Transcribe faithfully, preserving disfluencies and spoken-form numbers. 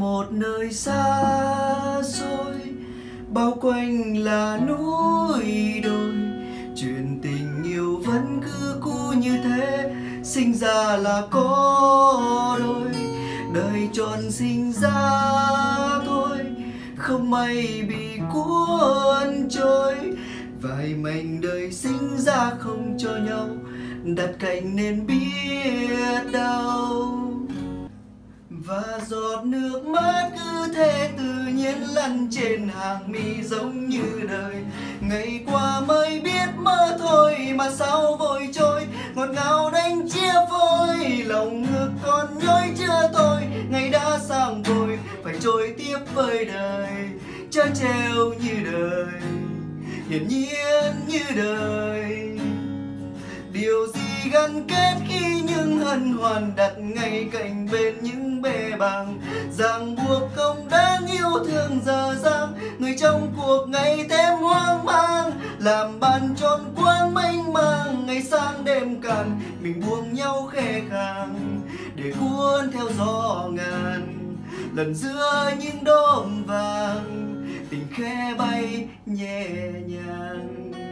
một nơi xa xôi, bao quanh là núi đồi. Chuyện tình yêu vẫn cứ cũ như thế, sinh ra là có đôi. Đời tròn sinh ra thôi, không may bị cuốn trôi. Vài mảnh đời sinh ra không cho nhau, đặt cạnh nên biết đau. Và giọt nước mắt cứ thế tự nhiên lăn trên hàng mi giống như đời. Ngày qua mới biết mơ thôi mà sao vội trôi, ngọt ngào đánh chia phôi. Lòng ngực còn nhói chưa thôi, ngày đã sang rồi phải trôi tiếp với đời. Trơn treo như đời, hiển nhiên như đời. Điều gì gắn kết khi những hân hoan đặt ngay cạnh bên những bề bằng. Ràng buộc không đáng yêu thương dở dang, người trong cuộc ngày thêm hoang mang. Làm bàn tròn quang mênh mang, ngày sang đêm cạn mình buông nhau khẽ khàng. Để cuốn theo gió ngàn, lần giữa những đốm vàng, tình khẽ bay nhẹ nhàng.